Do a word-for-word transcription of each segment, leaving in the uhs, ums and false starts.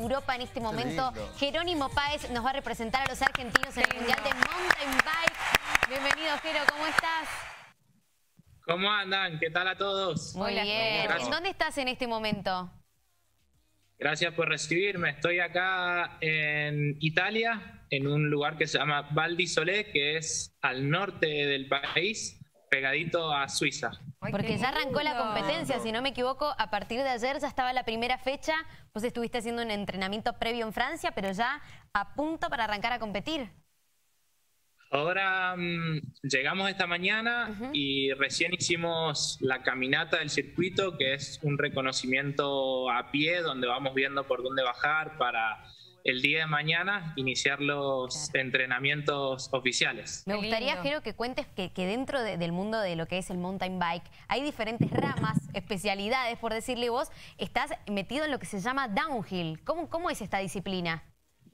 Europa en este momento. Jerónimo Páez nos va a representar a los argentinos en el Mundial de Mountain Bike. Bienvenido, Jero, ¿cómo estás? ¿Cómo andan? ¿Qué tal a todos? Muy bien. Gracias. ¿En dónde estás en este momento? Gracias por recibirme. Estoy acá en Italia, en un lugar que se llama Val di Sole, que es al norte del país, pegadito a Suiza. Porque ya arrancó la competencia, si no me equivoco, a partir de ayer ya estaba la primera fecha. Vos estuviste haciendo un entrenamiento previo en Francia, pero ya a punto para arrancar a competir. Ahora um, llegamos esta mañana uh-huh. y recién hicimos la caminata del circuito, que es un reconocimiento a pie, donde vamos viendo por dónde bajar para el día de mañana iniciar los claro. entrenamientos oficiales. Me gustaría, Jero, que cuentes que, que dentro de, del mundo de lo que es el mountain bike hay diferentes ramas, especialidades, por decirle vos. Estás metido en lo que se llama downhill. ¿Cómo, cómo es esta disciplina?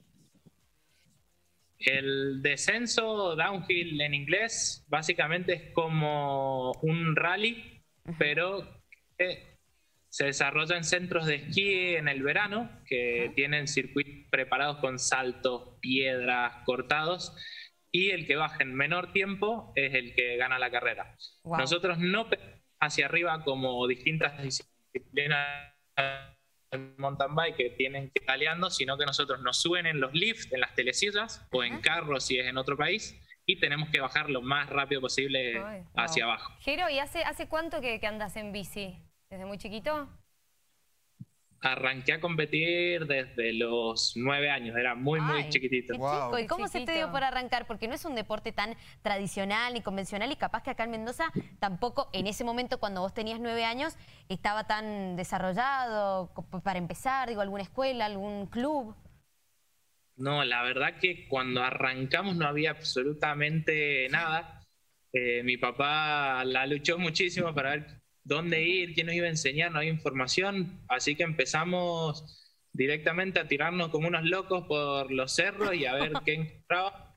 El descenso downhill en inglés básicamente es como un rally, uh-huh. pero que se desarrolla en centros de esquí en el verano, que uh-huh. tienen circuitos preparados con saltos, piedras, cortados, y el que baja en menor tiempo es el que gana la carrera. Wow. Nosotros no hacia arriba como distintas disciplinas mountain bike que tienen que ir italiano, sino que nosotros nos suben en los lifts, en las telesillas o en carros si es en otro país, y tenemos que bajar lo más rápido posible Ay, hacia wow. abajo. Jero, ¿y hace, hace cuánto que, que andas en bici? ¿Desde muy chiquito? Arranqué a competir desde los nueve años, era muy, Ay, muy chiquitito. Qué wow. chico. ¿Y cómo chiquito. se te dio por arrancar? Porque no es un deporte tan tradicional ni convencional y capaz que acá en Mendoza tampoco en ese momento cuando vos tenías nueve años estaba tan desarrollado para empezar, digo, alguna escuela, algún club. No, la verdad que cuando arrancamos no había absolutamente nada. Eh, mi papá la luchó muchísimo para ver dónde ir, quién nos iba a enseñar, no había información, así que empezamos directamente a tirarnos como unos locos por los cerros y a ver qué encontraba.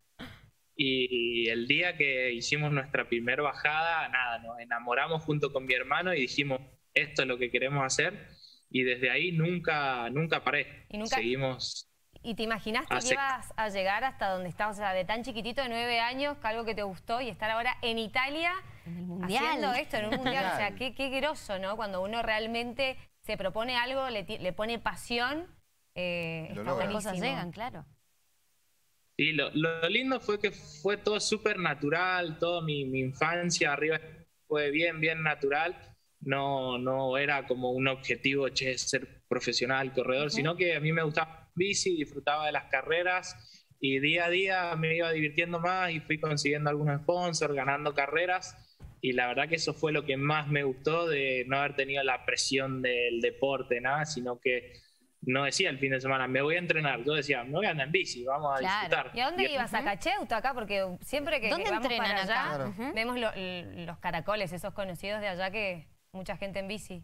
Y el día que hicimos nuestra primera bajada, nada, nos enamoramos junto con mi hermano y dijimos, esto es lo que queremos hacer, y desde ahí nunca, nunca paré. ¿Y nunca... Seguimos... ¿Y te imaginaste que ibas a llegar hasta donde estabas, o sea, de tan chiquitito, de nueve años, que algo que te gustó, y estar ahora en Italia en el mundial. haciendo esto, en un mundial? O sea, qué, qué groso, ¿no? Cuando uno realmente se propone algo, le, le pone pasión, eh, está las cosas llegan, claro. Sí, lo, lo lindo fue que fue todo súper natural, toda mi, mi infancia arriba fue bien, bien natural. No, no era como un objetivo, che, ser profesional, corredor, uh-huh. sino que a mí me gustaba bici, disfrutaba de las carreras y día a día me iba divirtiendo más y fui consiguiendo algunos sponsors, ganando carreras, y la verdad que eso fue lo que más me gustó de no haber tenido la presión del deporte, nada, sino que no decía el fin de semana, me voy a entrenar, yo decía, me voy a andar en bici, vamos a claro. disfrutar. ¿Y a dónde y, ibas? Uh-huh. ¿A Cacheuta acá? Porque siempre que, ¿Dónde que vamos para allá, claro. uh-huh. vemos lo, los caracoles, esos conocidos de allá, que mucha gente en bici.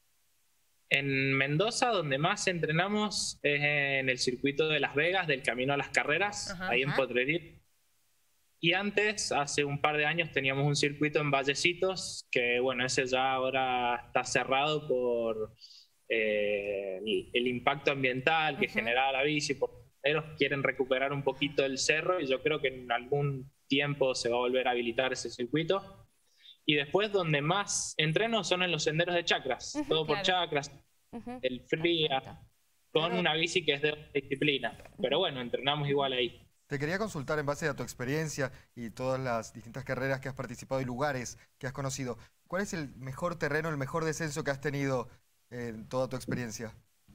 En Mendoza, donde más entrenamos es en el circuito de Las Vegas, del Camino a las Carreras, ajá, ahí en ajá. Potrerillos. Y antes, hace un par de años, teníamos un circuito en Vallecitos, que bueno, ese ya ahora está cerrado por eh, el, el impacto ambiental que ajá. generaba la bici. Por quieren recuperar un poquito el cerro y yo creo que en algún tiempo se va a volver a habilitar ese circuito. Y después donde más entreno son en los senderos de chacras, uh-huh, todo por claro. chacras, uh-huh. el fría, con claro. una bici que es de otra disciplina. Pero bueno, entrenamos igual ahí. Te quería consultar en base a tu experiencia y todas las distintas carreras que has participado y lugares que has conocido. ¿Cuál es el mejor terreno, el mejor descenso que has tenido en toda tu experiencia?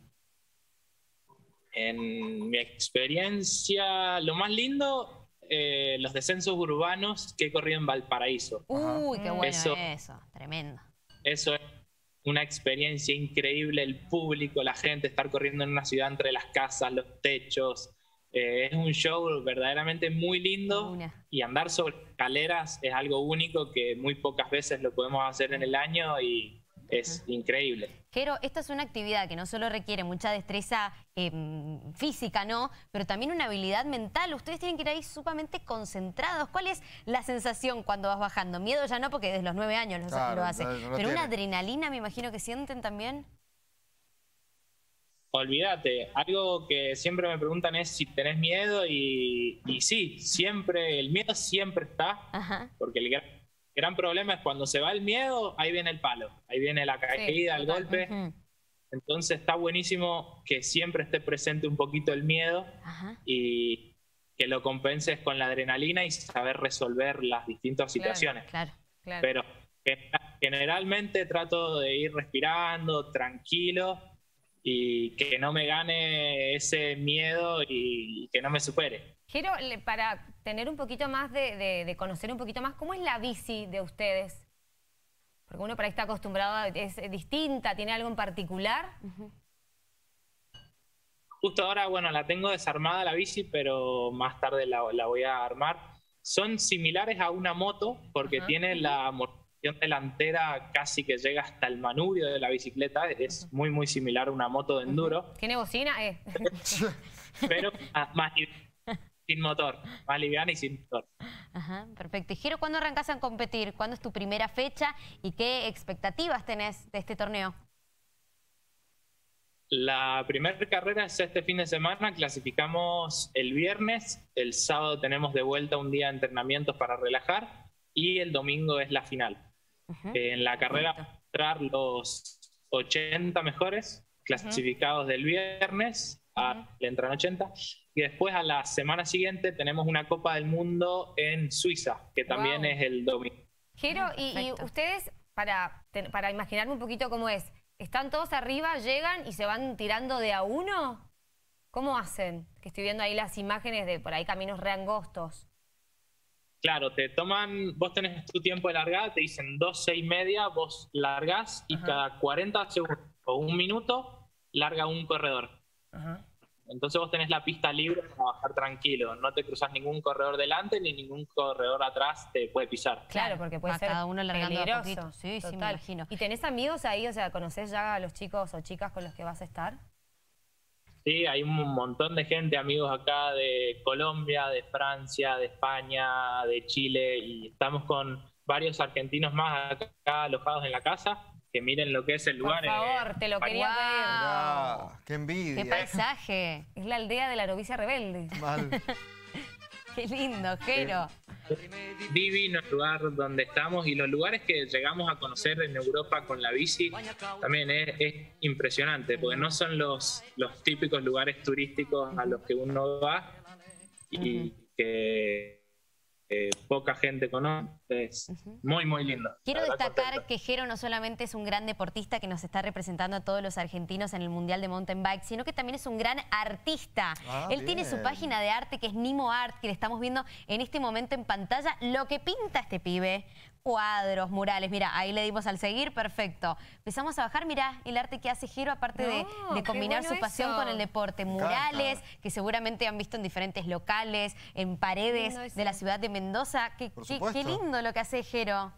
En mi experiencia, lo más lindo... Eh, los descensos urbanos que he corrido en Valparaíso. Uy, qué bueno eso, eso, tremendo. Eso es una experiencia increíble, el público, la gente, estar corriendo en una ciudad entre las casas, los techos. Eh, es un show verdaderamente muy lindo una. y andar sobre escaleras es algo único que muy pocas veces lo podemos hacer en el año y es uh-huh. increíble. Jero, esta es una actividad que no solo requiere mucha destreza eh, física, ¿no? Pero también una habilidad mental. Ustedes tienen que ir ahí sumamente concentrados. ¿Cuál es la sensación cuando vas bajando? Miedo ya no, porque desde los nueve años lo, claro, lo hace. No, no Pero tiene. Una adrenalina, me imagino que sienten también. Olvídate, algo que siempre me preguntan es si tenés miedo y, y sí, siempre, el miedo siempre está, Ajá. porque el gran, gran problema es cuando se va el miedo, ahí viene el palo, ahí viene la caída, sí, el golpe. Uh-huh. Entonces está buenísimo que siempre esté presente un poquito el miedo Ajá. y que lo compenses con la adrenalina y saber resolver las distintas situaciones. Claro, claro, claro. Pero generalmente trato de ir respirando, tranquilo, y que no me gane ese miedo y que no me supere. Quiero, para tener un poquito más de, de, de conocer un poquito más, ¿cómo es la bici de ustedes? Porque uno por ahí está acostumbrado, es distinta, ¿tiene algo en particular? Uh-huh. Justo ahora, bueno, la tengo desarmada la bici, pero más tarde la, la voy a armar. Son similares a una moto porque uh-huh. tienen la amortiguación delantera casi que llega hasta el manubrio de la bicicleta. Es uh-huh. muy, muy similar a una moto de enduro. Uh-huh. ¿Tiene bocina? Eh. Pero más, más sin motor, más liviana y sin motor. Ajá, perfecto. Y Jero, ¿cuándo arrancás a competir? ¿Cuándo es tu primera fecha? ¿Y qué expectativas tenés de este torneo? La primera carrera es este fin de semana, clasificamos el viernes, el sábado tenemos de vuelta un día de entrenamientos para relajar y el domingo es la final. Uh-huh. eh, en la carrera vamos a mostrar los ochenta mejores clasificados uh-huh. del viernes, a, le entran ochenta, y después a la semana siguiente tenemos una Copa del Mundo en Suiza, que también wow. es el domingo. Jero, y, y ustedes, para, para imaginarme un poquito cómo es, ¿están todos arriba, llegan y se van tirando de a uno? ¿Cómo hacen? Que estoy viendo ahí las imágenes de por ahí caminos re angostos. Claro, te toman, vos tenés tu tiempo de largada, te dicen doce y media, vos largás y Ajá. cada cuarenta segundos o un minuto larga un corredor. Ajá. Entonces vos tenés la pista libre para bajar tranquilo, no te cruzás ningún corredor delante ni ningún corredor atrás te puede pisar. Claro, porque puede a ser cada uno largando peligroso. A poquito. Sí, Total. sí, me imagino. ¿Y tenés amigos ahí? O sea, ¿conocés ya a los chicos o chicas con los que vas a estar? Sí, hay un montón de gente, amigos acá de Colombia, de Francia, de España, de Chile, y estamos con varios argentinos más acá alojados en la casa. Que miren lo que es el lugar. Por favor, te lo quería wow. ver. ¡Qué envidia! ¡Qué paisaje! Es la aldea de la novicia rebelde. Mal. ¡Qué lindo, Jero! Divino el lugar donde estamos y los lugares que llegamos a conocer en Europa con la bici también es, es impresionante, porque no son los, los típicos lugares turísticos a los que uno va y uh-huh. que... Eh, poca gente conoce, es uh-huh. muy muy lindo. Quiero destacar contento. que Jero no solamente es un gran deportista que nos está representando a todos los argentinos en el Mundial de Mountain Bike, sino que también es un gran artista. Ah, Él bien. tiene su página de arte que es Nimo Art, que le estamos viendo en este momento en pantalla. Lo que pinta este pibe, cuadros, murales, mira, ahí le dimos al seguir, perfecto. Empezamos a bajar, mira, el arte que hace Jero, aparte no, de, de combinar bueno su pasión eso. con el deporte. Murales, claro. que seguramente han visto en diferentes locales, en paredes de la ciudad de Mendoza. Qué, qué, qué lindo lo que hace Jero.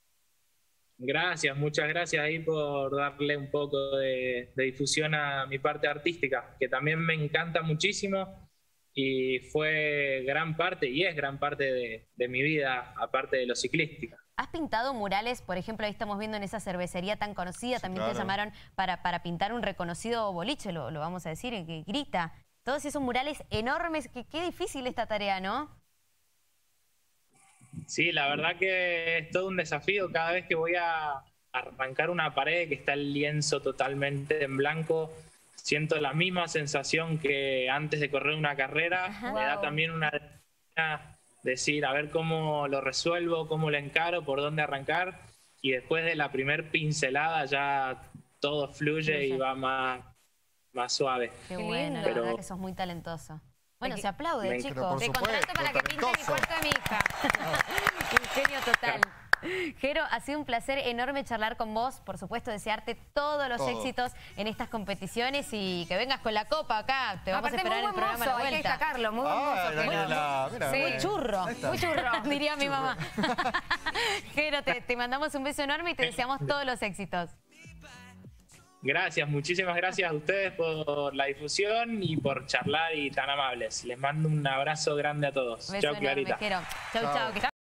Gracias, muchas gracias ahí por darle un poco de, de difusión a mi parte artística, que también me encanta muchísimo. Y fue gran parte, y es gran parte de, de mi vida, aparte de lo ciclística. ¿Has pintado murales? Por ejemplo, ahí estamos viendo en esa cervecería tan conocida, sí, también claro. te llamaron para, para pintar un reconocido boliche, lo, lo vamos a decir, en que grita. Todos esos murales enormes, que qué difícil esta tarea, ¿no? Sí, la verdad que es todo un desafío. Cada vez que voy a arrancar una pared que está el lienzo totalmente en blanco, siento la misma sensación que antes de correr una carrera. Ajá. Me da también una... decir, a ver cómo lo resuelvo, cómo lo encaro, por dónde arrancar, y después de la primer pincelada ya todo fluye sí, sí. y va más, más suave. Qué bueno, Pero... la verdad que sos muy talentoso. Bueno, Aquí, se aplaude, chicos. Te contrato para que pinte mi cuarto de mi hija. Un genio total. Jero, ha sido un placer enorme charlar con vos. Por supuesto, desearte todos los Todo. éxitos en estas competiciones y que vengas con la copa acá. Te vamos Aparte, a esperar en el programa mozo, a la vuelta. Hay que destacarlo, muy ah, muy, la, mira, sí, muy churro, muy churro, diría churro. mi mamá. Jero, te, te mandamos un beso enorme y te deseamos todos los éxitos. Gracias, muchísimas gracias a ustedes por la difusión y por charlar y tan amables. Les mando un abrazo grande a todos. Beso Chao, enorme, Clarita. Jero. Chau, chau. chau.